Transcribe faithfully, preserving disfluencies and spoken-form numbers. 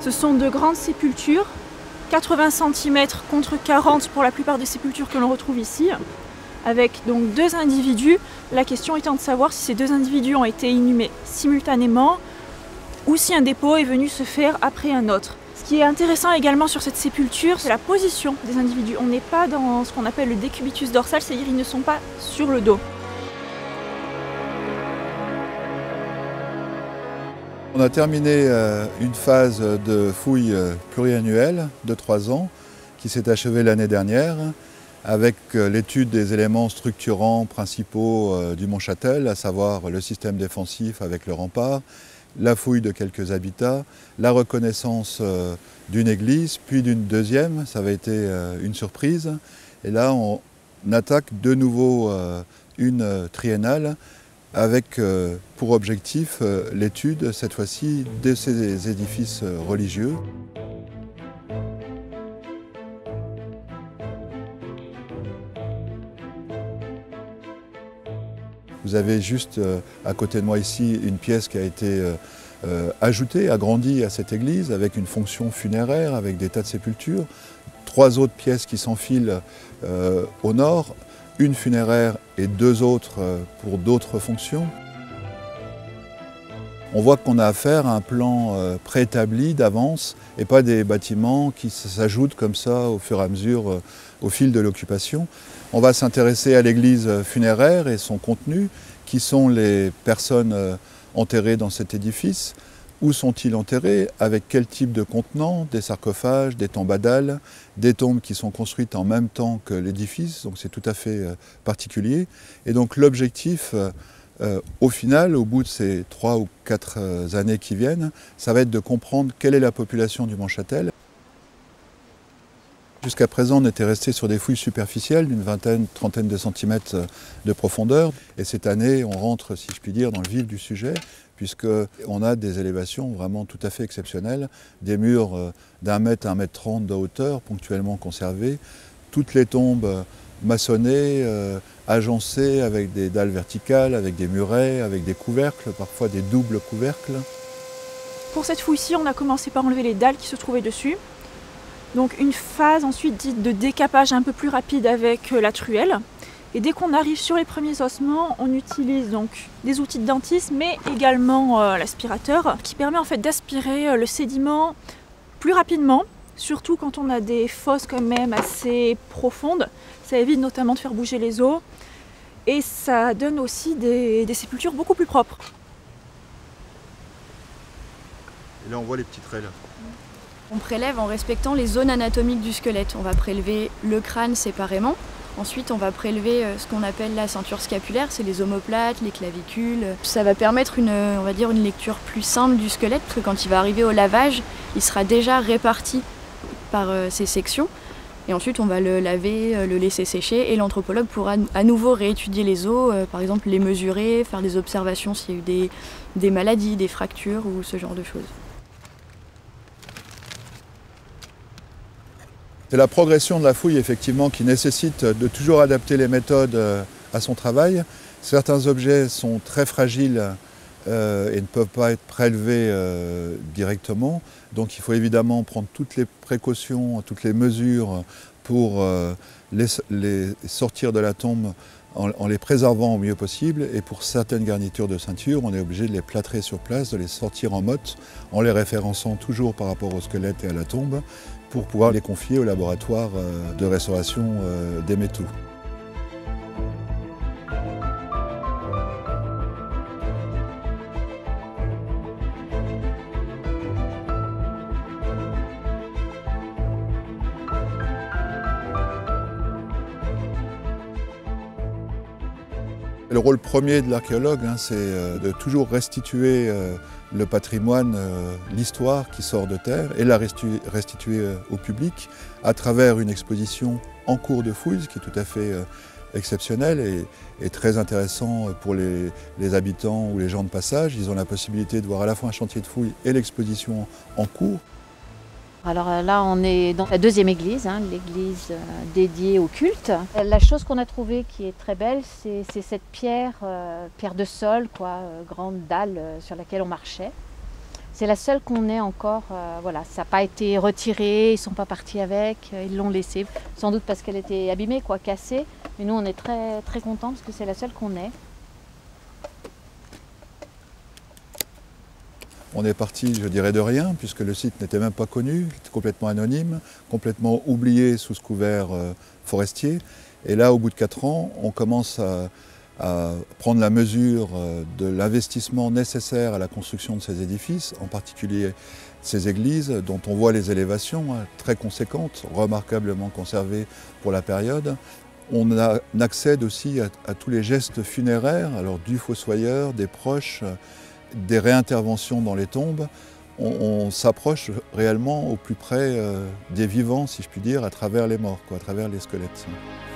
Ce sont de grandes sépultures, quatre-vingts centimètres contre quarante pour la plupart des sépultures que l'on retrouve ici, avec donc deux individus. La question étant de savoir si ces deux individus ont été inhumés simultanément ou si un dépôt est venu se faire après un autre. Ce qui est intéressant également sur cette sépulture, c'est la position des individus. On n'est pas dans ce qu'on appelle le décubitus dorsal, c'est-à-dire ils ne sont pas sur le dos. On a terminé une phase de fouilles pluriannuelle de trois ans qui s'est achevée l'année dernière avec l'étude des éléments structurants principaux du Mont Châtel, à savoir le système défensif avec le rempart, la fouille de quelques habitats, la reconnaissance d'une église, puis d'une deuxième, ça avait été une surprise. Et là, on attaque de nouveau une triennale avec pour objectif l'étude, cette fois-ci, de ces édifices religieux. Vous avez juste à côté de moi ici une pièce qui a été ajoutée, agrandie à cette église avec une fonction funéraire, avec des tas de sépultures. Trois autres pièces qui s'enfilent au nord, une funéraire et deux autres pour d'autres fonctions. On voit qu'on a affaire à un plan préétabli d'avance et pas des bâtiments qui s'ajoutent comme ça au fur et à mesure au fil de l'occupation. On va s'intéresser à l'église funéraire et son contenu, qui sont les personnes enterrées dans cet édifice, où sont-ils enterrés, avec quel type de contenant, des sarcophages, des tombadales, des tombes qui sont construites en même temps que l'édifice, donc c'est tout à fait particulier. Et donc l'objectif, euh, au final, au bout de ces trois ou quatre années qui viennent, ça va être de comprendre quelle est la population du Mont Châtel. Jusqu'à présent, on était resté sur des fouilles superficielles d'une vingtaine, trentaine de centimètres de profondeur. Et cette année, on rentre, si je puis dire, dans le vif du sujet, puisqu'on a des élévations vraiment tout à fait exceptionnelles, des murs d'un mètre à un mètre trente de hauteur, ponctuellement conservés, toutes les tombes maçonnées, euh, agencées avec des dalles verticales, avec des murets, avec des couvercles, parfois des doubles couvercles. Pour cette fouille-ci, on a commencé par enlever les dalles qui se trouvaient dessus. Donc une phase ensuite dite de décapage un peu plus rapide avec la truelle. Et dès qu'on arrive sur les premiers ossements, on utilise donc des outils de dentiste, mais également euh, l'aspirateur, qui permet en fait d'aspirer euh, le sédiment plus rapidement, surtout quand on a des fosses quand même assez profondes. Ça évite notamment de faire bouger les os et ça donne aussi des, des sépultures beaucoup plus propres. Et là on voit les petits traits là. On prélève en respectant les zones anatomiques du squelette. On va prélever le crâne séparément. Ensuite, on va prélever ce qu'on appelle la ceinture scapulaire, c'est les omoplates, les clavicules. Ça va permettre une, on va dire, une lecture plus simple du squelette, parce que quand il va arriver au lavage, il sera déjà réparti par ces sections. Et ensuite, on va le laver, le laisser sécher, et l'anthropologue pourra à nouveau réétudier les os, par exemple les mesurer, faire des observations s'il y a eu des, des maladies, des fractures ou ce genre de choses. C'est la progression de la fouille effectivement qui nécessite de toujours adapter les méthodes à son travail. Certains objets sont très fragiles euh, et ne peuvent pas être prélevés euh, directement. Donc il faut évidemment prendre toutes les précautions, toutes les mesures pour euh, les, les sortir de la tombe en, en les préservant au mieux possible. Et pour certaines garnitures de ceinture, on est obligé de les plâtrer sur place, de les sortir en motte, en les référençant toujours par rapport au squelette et à la tombe, pour pouvoir les confier au laboratoire de restauration des métaux. Le rôle premier de l'archéologue, hein, c'est de toujours restituer euh, le patrimoine, euh, l'histoire qui sort de terre, et la restituer, restituer euh, au public à travers une exposition en cours de fouilles, ce qui est tout à fait euh, exceptionnel et, et très intéressant pour les, les habitants ou les gens de passage. Ils ont la possibilité de voir à la fois un chantier de fouilles et l'exposition en cours. Alors là, on est dans la deuxième église, hein, l'église euh, dédiée au culte. La chose qu'on a trouvée qui est très belle, c'est cette pierre, euh, pierre de sol, quoi, euh, grande dalle euh, sur laquelle on marchait. C'est la seule qu'on ait encore, euh, voilà, ça n'a pas été retiré, ils ne sont pas partis avec, euh, ils l'ont laissée, sans doute parce qu'elle était abîmée, quoi, cassée. Mais nous, on est très, très contents parce que c'est la seule qu'on ait. On est parti, je dirais, de rien, puisque le site n'était même pas connu, complètement anonyme, complètement oublié sous ce couvert euh, forestier. Et là, au bout de quatre ans, on commence à, à prendre la mesure euh, de l'investissement nécessaire à la construction de ces édifices, en particulier ces églises, dont on voit les élévations hein, très conséquentes, remarquablement conservées pour la période. On, a, on accède aussi à, à tous les gestes funéraires, alors du fossoyeur, des proches, des réinterventions dans les tombes. On, on s'approche réellement au plus près euh, des vivants, si je puis dire, à travers les morts, quoi, à travers les squelettes.